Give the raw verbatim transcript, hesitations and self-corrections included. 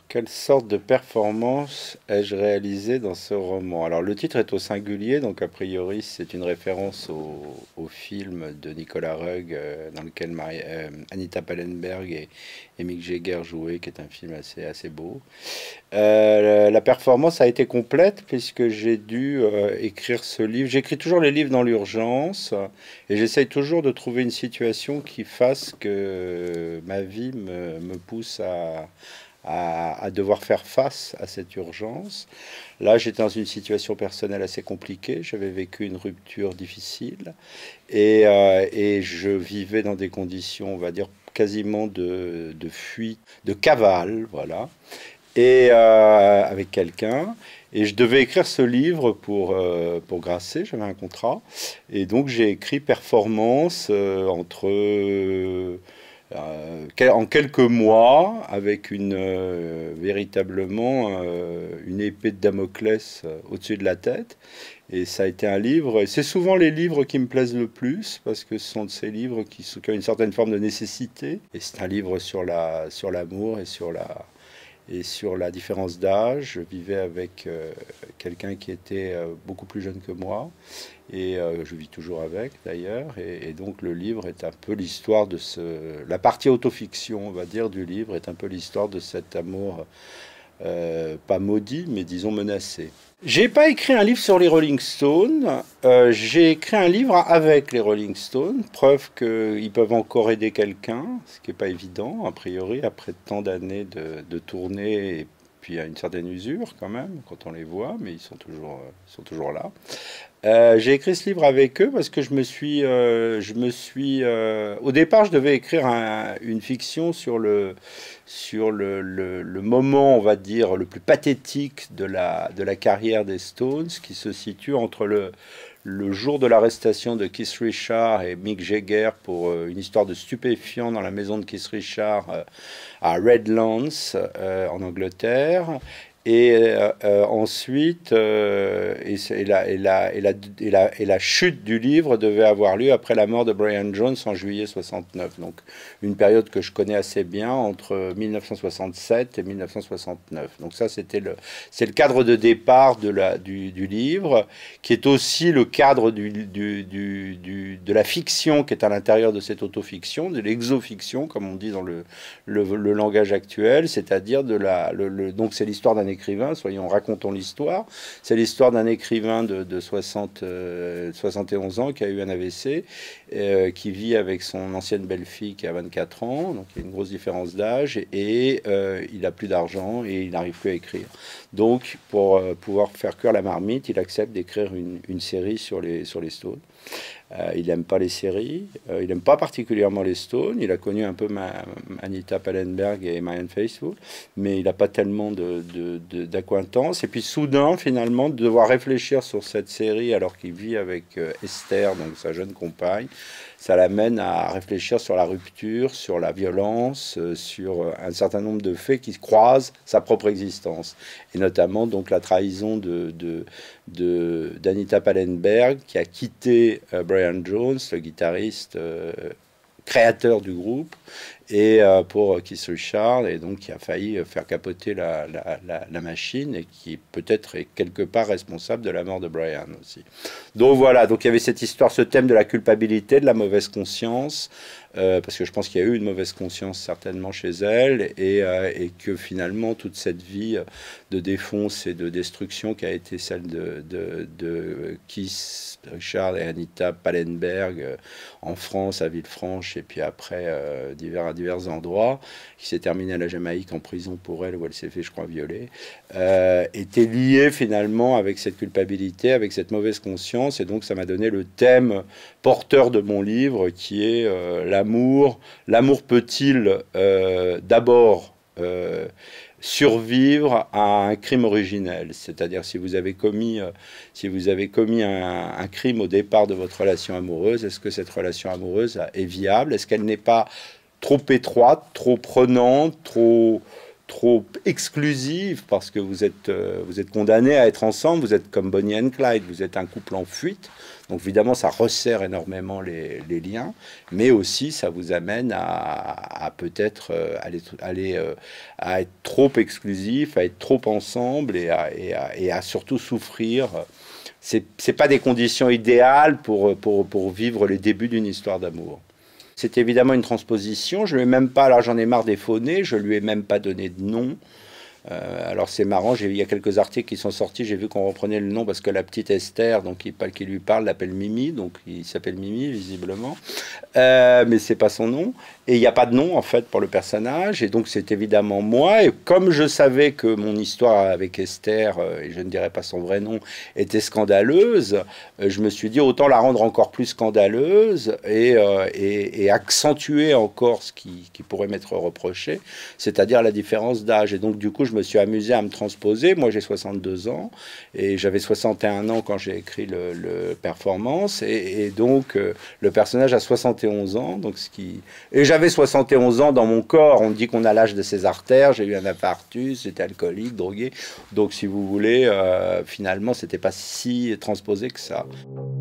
Quelle sorte de performance ai-je réalisé dans ce roman? Alors le titre est au singulier, donc a priori c'est une référence au, au film de Nicolas Roeg euh, dans lequel Marie- euh, Anita Pallenberg et, et Mick Jagger jouaient, qui est un film assez, assez beau. Euh, la performance a été complète puisque j'ai dû euh, écrire ce livre. J'écris toujours les livres dans l'urgence et j'essaye toujours de trouver une situation qui fasse que ma vie me, me pousse à à, à devoir faire face à cette urgence. Là, j'étais dans une situation personnelle assez compliquée. J'avais vécu une rupture difficile et, euh, et je vivais dans des conditions, on va dire, quasiment de, de fuite, de cavale, voilà, et euh, avec quelqu'un. Et je devais écrire ce livre pour, euh, pour Grasset, j'avais un contrat. Et donc j'ai écrit Performance euh, entre... Euh, euh, en quelques mois, avec une, euh, véritablement euh, une épée de Damoclès euh, au-dessus de la tête. Et ça a été un livre, et c'est souvent les livres qui me plaisent le plus, parce que ce sont de ces livres qui, qui ont une certaine forme de nécessité. Et c'est un livre sur la, sur l'amour et sur la, et sur la différence d'âge. Je vivais avec euh, quelqu'un qui était euh, beaucoup plus jeune que moi, et euh, je vis toujours avec d'ailleurs. Et, et donc le livre est un peu l'histoire de ce... La partie autofiction, on va dire, du livre est un peu l'histoire de cet amour, euh, pas maudit, mais disons menacé. J'ai pas écrit un livre sur les Rolling Stones, euh, j'ai écrit un livre avec les Rolling Stones, preuve qu'ils peuvent encore aider quelqu'un, ce qui n'est pas évident, a priori, après tant d'années de, de tournée, et puis à une certaine usure quand même, quand on les voit, mais ils sont toujours, ils sont toujours là. Euh, j'ai écrit ce livre avec eux parce que je me suis, euh, je me suis, euh, au départ, je devais écrire un- une fiction sur le, sur le, le- le moment, on va dire, le plus pathétique de la, de la carrière des Stones, qui se situe entre le, le jour de l'arrestation de Keith Richards et Mick Jagger pour euh, une histoire de stupéfiants dans la maison de Keith Richards euh, à Redlands, euh, en Angleterre. Et euh, euh, ensuite, euh, et, et, la, et, la, et, la, et, la, et la chute du livre devait avoir lieu après la mort de Brian Jones en juillet soixante-neuf. Donc une période que je connais assez bien, entre mille neuf cent soixante-sept et mille neuf cent soixante-neuf. Donc ça, c'était le, c'est le cadre de départ de la, du, du livre, qui est aussi le cadre du, du, du, du, de la fiction qui est à l'intérieur de cette autofiction, de l'exofiction, comme on dit dans le, le, le langage actuel, c'est-à-dire de la... Le, le, donc c'est l'histoire d'un écrivain, soyons, racontons l'histoire. C'est l'histoire d'un écrivain de, de soixante, euh, soixante et onze ans qui a eu un A V C, euh, qui vit avec son ancienne belle-fille qui a vingt-quatre ans, donc il y a une grosse différence d'âge, et euh, il n'a plus d'argent et il n'arrive plus à écrire. Donc pour euh, pouvoir faire cuire la marmite, il accepte d'écrire une, une série sur les, sur les Stones. Euh, il n'aime pas les séries, euh, il n'aime pas particulièrement les Stones. Il a connu un peu ma, Anita Pallenberg et Marianne Faithfull, mais il n'a pas tellement de, de, de, d'acquaintance. Et puis soudain, finalement, de devoir réfléchir sur cette série alors qu'il vit avec euh, Esther, donc sa jeune compagne, ça l'amène à réfléchir sur la rupture, sur la violence, euh, sur euh, un certain nombre de faits qui croisent sa propre existence. Et notamment donc la trahison de, de, de, d'Anita Pallenberg, qui a quitté euh, Brian Jones, le guitariste euh, créateur du groupe, et euh, pour Keith Richards, et donc qui a failli faire capoter la, la, la, la machine, et qui peut-être est quelque part responsable de la mort de Brian aussi. Donc voilà, donc il y avait cette histoire, ce thème de la culpabilité, de la mauvaise conscience, euh, parce que je pense qu'il y a eu une mauvaise conscience certainement chez elle, et, euh, et que finalement toute cette vie de défonce et de destruction qui a été celle de, de, de Keith Richards et Anita Pallenberg euh, en France, à Villefranche, et puis après euh, divers, à divers endroits, qui s'est terminée à la Jamaïque en prison pour elle, où elle s'est fait, je crois, violer, euh, était liée finalement avec cette culpabilité, avec cette mauvaise conscience, et donc ça m'a donné le thème porteur de mon livre, qui est euh, l'amour. L'amour peut-il euh, d'abord euh, survivre à un crime originel, c'est-à-dire si vous avez commis, euh, si vous avez commis un, un crime au départ de votre relation amoureuse, est-ce que cette relation amoureuse est viable? Est-ce qu'elle n'est pas trop étroite, trop prenante, trop, trop exclusive parce que vous êtes, euh, vous êtes condamné à être ensemble, vous êtes comme Bonnie and Clyde, vous êtes un couple en fuite. Donc évidemment, ça resserre énormément les, les liens, mais aussi ça vous amène à, à peut-être euh, aller, aller euh, à être trop exclusif, à être trop ensemble et à, et à, et à surtout souffrir. C'est, c'est pas des conditions idéales pour, pour, pour vivre les débuts d'une histoire d'amour. C'est évidemment une transposition. Je lui ai même pas, alors j'en ai marre des faux nez, je lui ai même pas donné de nom. Euh, alors c'est marrant, il y a quelques articles qui sont sortis, j'ai vu qu'on reprenait le nom parce que la petite Esther, donc qui, qui lui parle, l'appelle Mimi, donc il s'appelle Mimi visiblement, euh, mais c'est pas son nom. Et il n'y a pas de nom en fait pour le personnage, et donc c'est évidemment moi. Et comme je savais que mon histoire avec Esther, euh, et je ne dirais pas son vrai nom, était scandaleuse, euh, je me suis dit autant la rendre encore plus scandaleuse et, euh, et, et accentuer encore ce qui, qui pourrait m'être reproché, c'est-à-dire la différence d'âge. Et donc du coup je me suis amusé à me transposer. Moi j'ai soixante-deux ans et j'avais soixante et un ans quand j'ai écrit le, le Performance, et, et donc euh, le personnage a soixante et onze ans, donc ce qui... et j'avais soixante et onze ans dans mon corps. On dit qu'on a l'âge de ses artères. J'ai eu un infarctus, j'étais alcoolique, drogué. Donc, si vous voulez, euh, finalement, c'était pas si transposé que ça.